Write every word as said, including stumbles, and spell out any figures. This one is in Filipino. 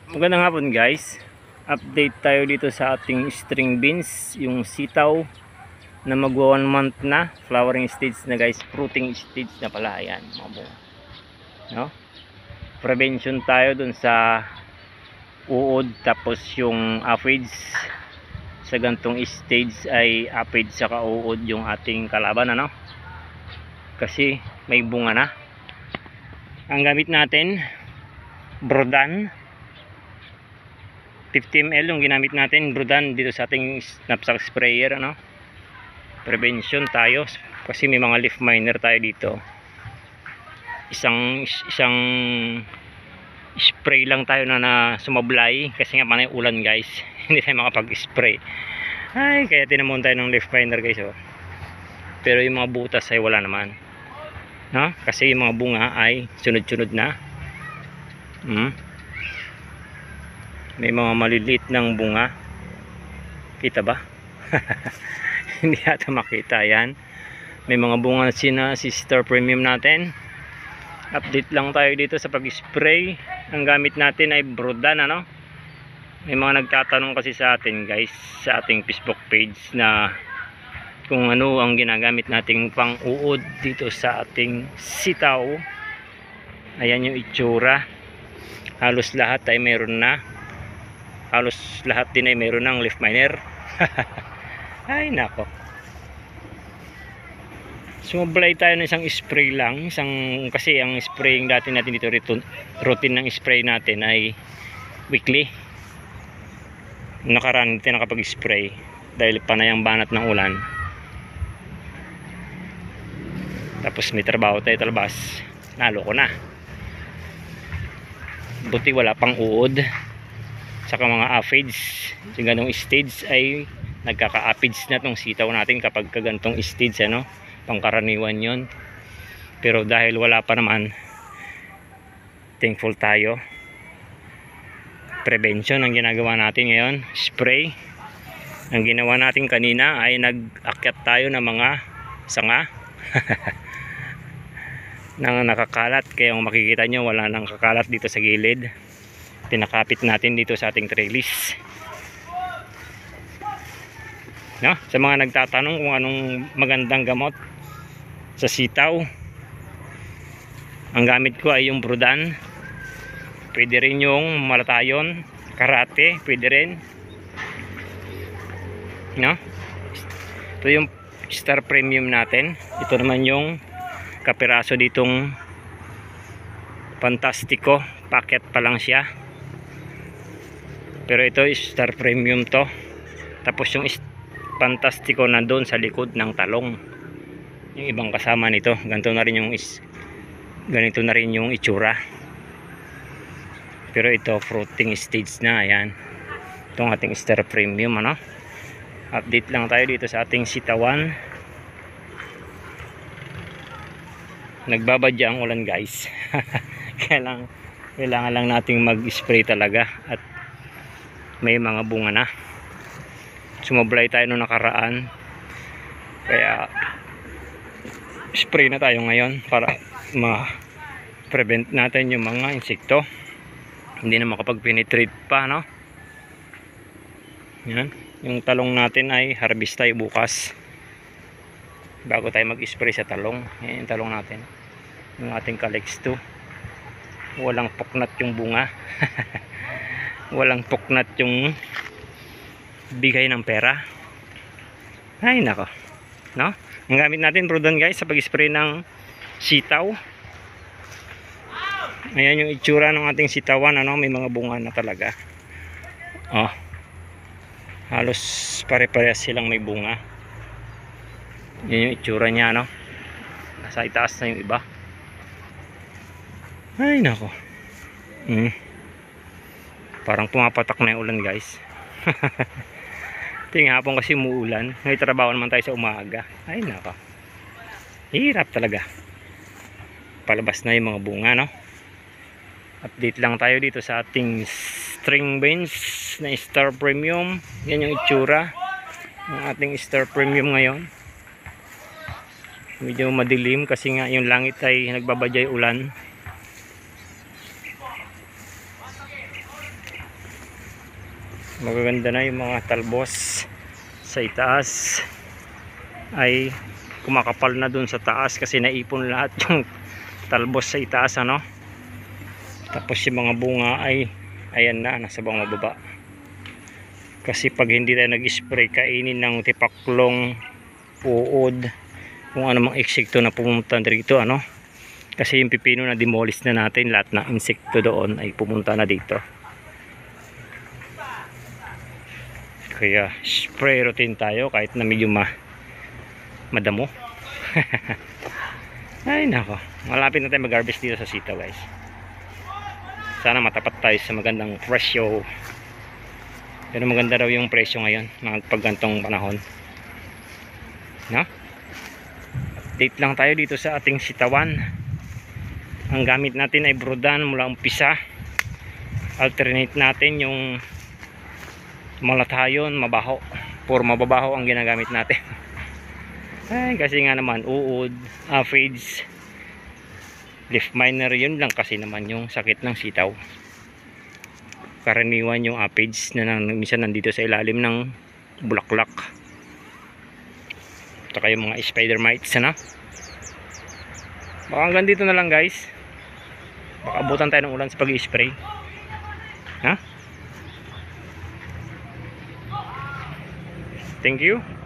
Magandang hapon guys. Update tayo dito sa ating string beans, yung sitaw na magwa one month na, flowering stage na guys, fruiting stage na pala. Ayan, mga bunga, no? Prevention tayo dun sa uod, tapos yung aphids. Sa gantong stage ay aphids saka uod yung ating kalaban, ano? Kasi may bunga na. Ang gamit natin, Brodan fifty milliliters yung ginamit natin, Brodan, dito sa ating knapsack sprayer, ano? Prevention tayo kasi may mga leaf miner tayo dito. Isang isang spray lang tayo na, na sumablay kasi nga panay ulan guys. Hindi tayo makapag-spray. Ay, kaya tinamon tayo ng leaf miner guys, oh. Pero yung mga butas ay wala naman, no? Kasi yung mga bunga ay sunod-sunod na. Hmm. May mga maliliit ng bunga. Kita ba? Hindi ata makita. Yan. May mga bunga sina sister premium natin. Update lang tayo dito sa pag-spray. Ang gamit natin ay Brodan, ano? May mga nagtatanong kasi sa atin guys, sa ating Facebook page, na kung ano ang ginagamit nating pang-uod dito sa ating sitaw. Ayan yung itsura. Halos lahat ay meron na. Halos lahat din ay meron ng leaf miner. Ay nako. Sumablay tayo ng isang spray lang, isang, kasi ang spraying dati natin dito, routine ng spray natin ay weekly. Nakaraan natin nakapag-spray dahil panay ang banat ng ulan. Tapos may trabaho tayo talabas, nalo ko na. Buti wala pang uod saka mga aphids. Yung ganong stage ay nagkaka-aphids na tong sitaw natin kapag kagantong stage, ano? Pangkaraniwan yon. Pero dahil wala pa naman, thankful tayo. Prevention ang ginagawa natin ngayon, spray. Ang ginawa natin kanina ay nag-akyat tayo ng mga sanga nang nakakalat, kaya kung makikita nyo wala nang kakalat dito sa gilid. Pinakapit natin dito sa ating trellis, no? Sa mga nagtatanong kung anong magandang gamot sa sitaw, ang gamit ko ay yung Brodan. Pwede rin yung Malatayon, Karate, pwede rin, no? Ito yung Star Premium natin. Ito naman yung kapiraso ditong Fantastico, packet pa lang siya. Pero ito is Star Premium to. Tapos yung Fantastico na doon sa likod ng talong. Yung ibang kasama nito, ganito na rin yung is, ganito na rin yung itsura. Pero ito fruiting stage na. Ayan, itong ating Star Premium, ano? Update lang tayo dito sa ating sitawan. Nagbabadya ang ulan guys. kailangan, kailangan lang nating mag-spray talaga at may mga bunga na. Sumablay tayo nung nakaraan, kaya spray na tayo ngayon para ma-prevent natin yung mga insekto hindi na makapag-penetrate pa, no? Yan. Yung talong natin ay harvest tayo bukas bago tayo mag-spray sa talong. Yan yung talong natin, yung ating Calyx two. Walang puknat yung bunga. Walang puknat yung bigay ng pera. Ay nako, no? Ang gamit natin Brodan guys sa pag-spray ng sitaw. Ayan yung itsura ng ating sitawan, ano? May mga bunga na talaga. Oh, halos pare-parehas silang may bunga. Yan yung itsura niya, no? Nasa itaas na yung iba. Ay nako. Hmm. Parang pumapatak na yung ulan guys. Tingnan hapon kasi umuulan. May trabaho naman tayo sa umaga. Ay nako, hirap talaga. Palabas na yung mga bunga, no? Update lang tayo dito sa ating string beans na Star Premium. Yan yung itsura ng ating Star Premium ngayon. Medyo madilim kasi nga yung langit ay nagbabadyay ulan. magaganda na yung mga talbos sa itaas ay kumakapal na dun sa taas kasi naipon lahat yung talbos sa itaas, ano. Tapos yung mga bunga ay ayan na, nasa bang mababa. Kasi pag hindi tayo nag-spray, kainin ng tipaklong, uod, kung ano mang insekto na pumunta dito, ano. Kasi yung pipino na demolish na natin, lahat ng insekto doon ay pumunta na dito. Kaya spray routine tayo kahit na medyo ma madamo. Ay nako, malapit na tayo mag-harvest dito sa sitaw, guys. Sana matapat tayo sa magandang presyo. Pero maganda raw yung presyo ngayon mga paggantong panahon, no? Update lang tayo dito sa ating sitawan. Ang gamit natin ay brodan mula umpisa. Alternate natin yung malatayon, mabaho. Puro mababaho ang ginagamit natin. Ay, kasi nga naman uod, aphids, leaf miner, yun lang kasi naman yung sakit ng sitaw. Karaniwan yung aphids na nang, minsan nandito sa ilalim ng bulaklak. Saka yung mga spider mites, ano? Baka hanggang dito na lang, guys. Baka abutan tayo ng ulan sa pag-i-spray. Ha? Thank you.